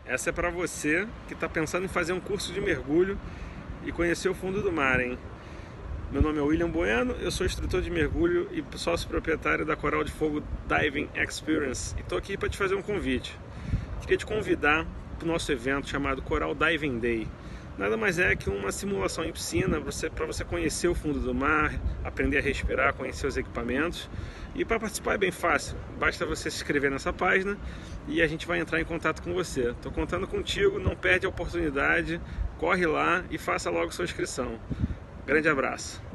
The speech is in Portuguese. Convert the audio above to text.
Essa é para você que está pensando em fazer um curso de mergulho e conhecer o fundo do mar, hein? Meu nome é William Bueno, eu sou instrutor de mergulho e sócio proprietário da Coral de Fogo Diving Experience e estou aqui para te fazer um convite. Queria te convidar para o nosso evento chamado Coral Diving Day. Nada mais é que uma simulação em piscina para você conhecer o fundo do mar, aprender a respirar, conhecer os equipamentos. E para participar é bem fácil, basta você se inscrever nessa página e a gente vai entrar em contato com você. Estou contando contigo, não perde a oportunidade, corre lá e faça logo sua inscrição. Grande abraço!